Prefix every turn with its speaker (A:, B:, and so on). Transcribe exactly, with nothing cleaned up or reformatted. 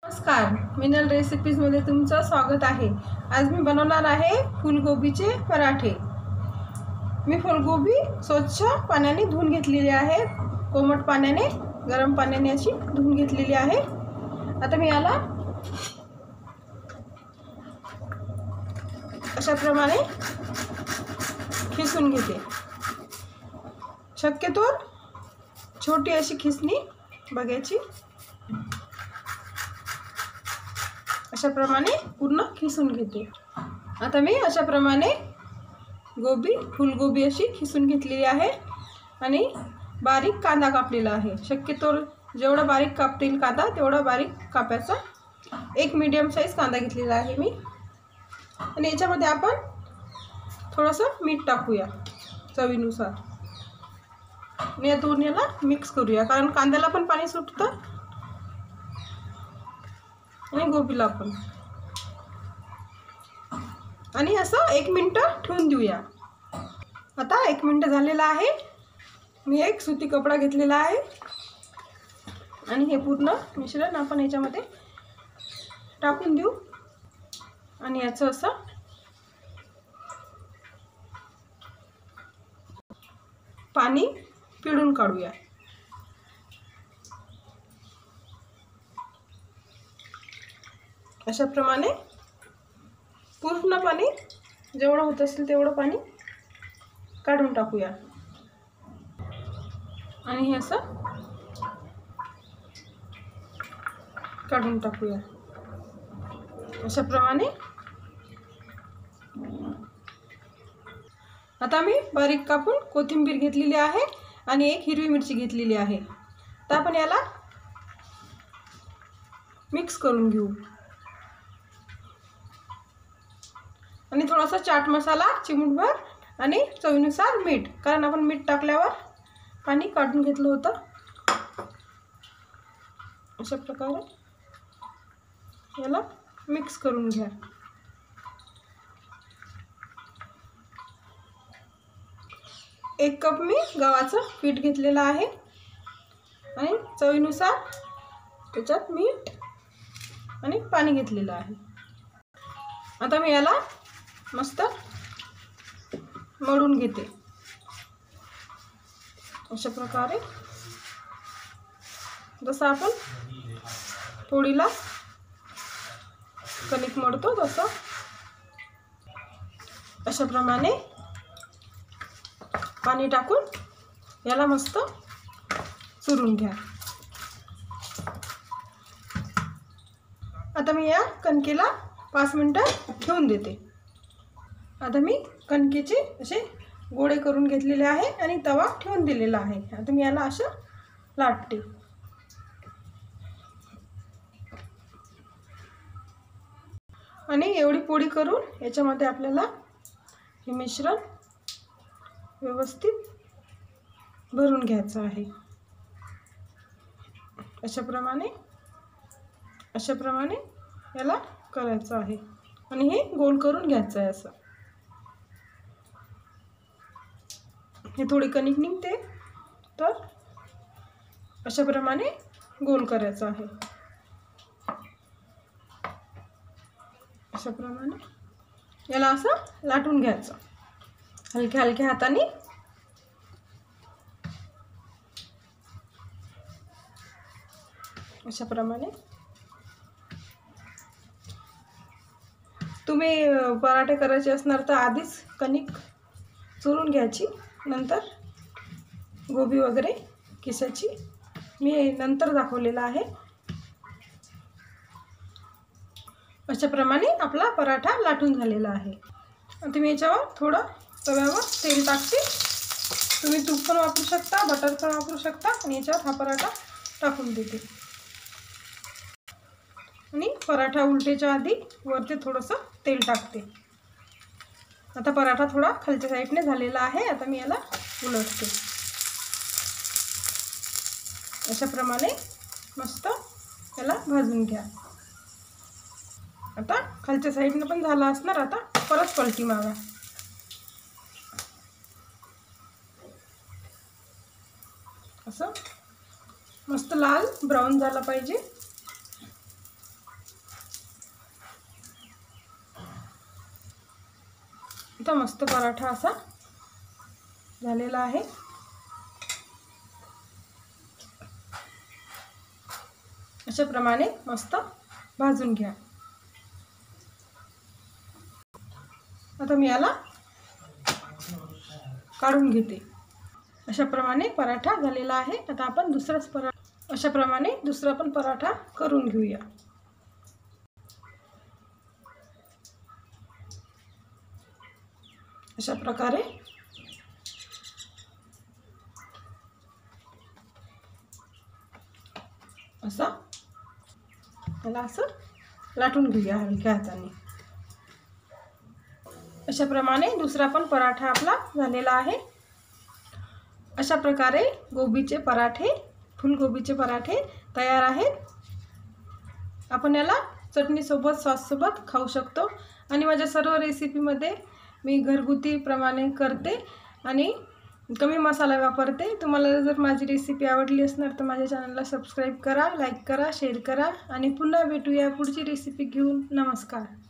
A: नमस्कार, मिनल रेसिपीजमध्ये तुमचं स्वागत आहे। आज मी बनवणार आहे फुलगोबीचे पराठे। मी फुलगोबी स्वच्छ पाण्याने धुवून घेतलेली आहे, कोमट पाण्याने, गरम पाण्याने अशी धुवून घेतलेली आहे। आता मी याला अशा प्रमाणे खिसून घेते। शक्यतो छोटी अशी खिसणी बघायची। अशा प्रमाणे पूर्ण खिसून घेते। आता मी अशा प्रमाणे गोबी फुलगोबी अशी खिसून घेतलेली आहे आणि बारीक कांदा कापलेला आहे। शक्यतो जेवढा बारीक कापतील कांदा तेवढा बारीक कापायचा। एक मीडियम साइज कांदा घेतलेला आहे मी। आणि याच्यामध्ये आपण थोडंसं मीठ टाकूया चवीनुसार आणि या दोन्हीला मिक्स करूया, कारण कांद्याला पण पाणी सुटतं आणि गोबीला पण। आणि असं एक मिनिट ठेवून देऊया। आता एक मिनिट झालेला आहे। मी एक सुती कपडा घेतलेला आहे आणि हे पूर्ण मिश्रण आपण याच्यामध्ये टाकून देऊ आणि याचं असं पाणी पिळून काढूया। अशा प्रमाणे पूर्ण पाणी जेवढं होत असेल तेवढं पाणी काढून टाकूया आणि हे असं काढून टाकूया। अशा प्रमाणे आता मी बारीक कापून कोथिंबीर घेतलेली आहे आणि एक हिरवी मिरची घेतलेली आहे। तर आपण याला मिक्स करून घेऊ आणि थोडासा चाट मसाला चिमूटभर आणि चवीनुसार मीठ, कारण आपण मीठ टाकल्यावर पाणी काढून घेतलं होतं। अशा प्रकारे याला मिक्स करून घ्या। एक कप मी गव्हाचं पीठ घेतलेलं आहे आणि चवीनुसार त्याच्यात मीठ आणि पाणी घेतलेलं आहे। आता मी याला मस्त मळून घेते। अशा प्रकारे जसं आपण पोळीला कणिक मळतो तसं अशा प्रमाणे पाणी टाकून याला मस्त चुरून घ्या। आता मी या कणकेला पाच मिनिटं ठेवून देते। आता मी कणकेचे असे गोळे करून घेतलेले आहे आणि तवा ठेवून दिलेला आहे। आता मी याला असं लाटते आणि एवढी पोळी करून याच्यामध्ये आपल्याला हे मिश्रण व्यवस्थित भरून घ्यायचं आहे। अशा प्रमाणे अशा प्रमाणे याला करायचं आहे आणि हे गोल करून घ्यायचं आहे। असं हे थोडी कणिक निघते तर अशा प्रमाणे गोल करायचं आहे। अशा प्रमाणे याला असं लाटून घ्यायचं हलक्या हलक्या हाताने। अशा प्रमाणे तुम्ही पराठे करायचे असणार तर आधीच कणिक चुरून घ्यायची, नंतर गोबी वगैरे किसायची। मी नंतर दाखवलेला आहे। अशा प्रमाणे आपला पराठा लाटून झालेला आहे। आता मी याच्यावर थोडं तव्यावर तेल टाकते। तुम्ही तूप पण वापरू शकता, बटर पण वापरू शकता आणि याच्यावर हा पराठा टाकून देते आणि पराठा उलटायच्या आधी वरती थोडंसं तेल टाकते। आता पराठा थोडा खालच्या साईडने झालेला आहे। आता मी याला उलटते। अशा प्रमाणे मस्त याला भाजून घ्या। आता खालच्या साईडने पण झाला असणार, आता परत पलटी मारा। असं मस्त लाल ब्राऊन झाला पाहिजे। सुद्धा मस्त पराठा असा झालेला आहे। अशा प्रमाणे मस्त भाजून घ्या। आता मी याला काढून घेते। अशा प्रमाणे पराठा झालेला आहे। आता आपण दुसराच पराठा अशा प्रमाणे दुसरा पण पराठा करून घेऊया। अशा प्रकारे असा त्याला असं लाटून घेऊया हलक्या हाताने। अशा प्रमाणे दुसरा पण पराठा आपला झालेला आहे। अशा प्रकारे गोबीचे पराठे फुलगोबीचे पराठे तयार आहेत। आपण याला चटणीसोबत सॉससोबत खाऊ शकतो आणि माझ्या सर्व रेसिपीमध्ये मी घरगुती प्रमाणे करते आणि कमी मसाला वापरते। तुम्हाला जर माझी रेसिपी आवडली असणार तर माझ्या चॅनलला सबस्क्राईब करा, लाईक करा, शेअर करा आणि पुन्हा भेटूया पुढची रेसिपी घेऊन। नमस्कार।